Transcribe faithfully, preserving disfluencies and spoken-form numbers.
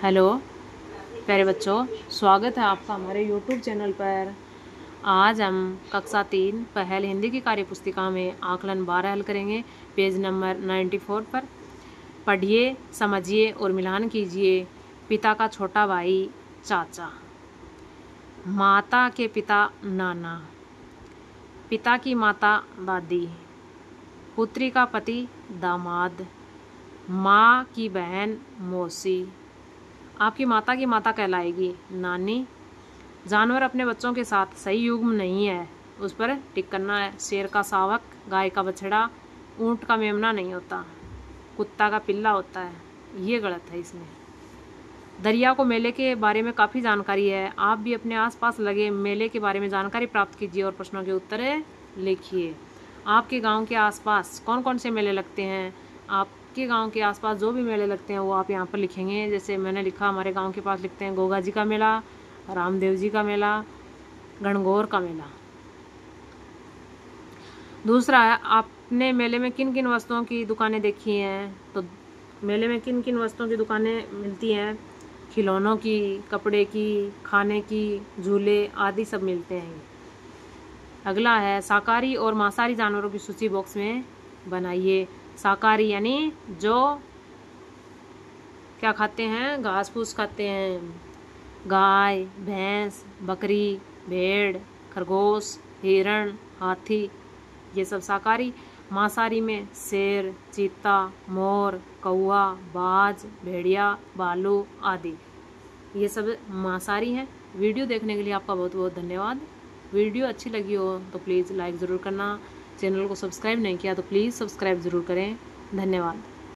Hello प्यारे बच्चों, स्वागत है आपका हमारे यूट्यूब चैनल पर। आज हम कक्षा तीन पहल हिंदी की कार्य पुस्तिका में आकलन बारह हल करेंगे, पेज नंबर चौरानवे पर। पढ़िए, समझिए और मिलान कीजिए। पिता का छोटा भाई चाचा, माता के पिता नाना, पिता की माता दादी, पुत्री का पति दामाद, माँ की बहन मौसी। आपकी माता की माता कहलाएगी नानी। जानवर अपने बच्चों के साथ सही युग्म नहीं है, उस पर टिक करना है। शेर का शावक, गाय का बछड़ा, ऊंट का मेमना नहीं होता, कुत्ता का पिल्ला होता है। ये गलत है इसमें। दरिया को मेले के बारे में काफ़ी जानकारी है। आप भी अपने आसपास लगे मेले के बारे में जानकारी प्राप्त कीजिए और प्रश्नों के उत्तर लिखिए। आपके गांव के आसपास कौन कौन से मेले लगते हैं? आपके गांव के आसपास जो भी मेले लगते हैं वो आप यहाँ पर लिखेंगे। जैसे मैंने लिखा, हमारे गांव के पास लिखते हैं गोगा जी का मेला, रामदेव जी का मेला, गणगौर का मेला। दूसरा है, आपने मेले में किन किन वस्तुओं की दुकानें देखी हैं? तो मेले में किन किन वस्तुओं की दुकानें मिलती हैं? खिलौनों की, कपड़े की, खाने की, झूले आदि सब मिलते हैं। अगला है, शाकाहारी और मांसाहारी जानवरों की सूची बॉक्स में बनाइए। शाकाहारी यानी जो क्या खाते हैं? घास फूस खाते हैं। गाय, भैंस, बकरी, भेड़, खरगोश, हिरण, हाथी, ये सब शाकाहारी। मांसाहारी में शेर, चीता, मोर, कौवा, बाज, भेड़िया, भालू आदि, ये सब मांसाहारी हैं। वीडियो देखने के लिए आपका बहुत बहुत धन्यवाद। वीडियो अच्छी लगी हो तो प्लीज़ लाइक ज़रूर करना। चैनल को सब्सक्राइब नहीं किया तो प्लीज़ सब्सक्राइब ज़रूर करें। धन्यवाद।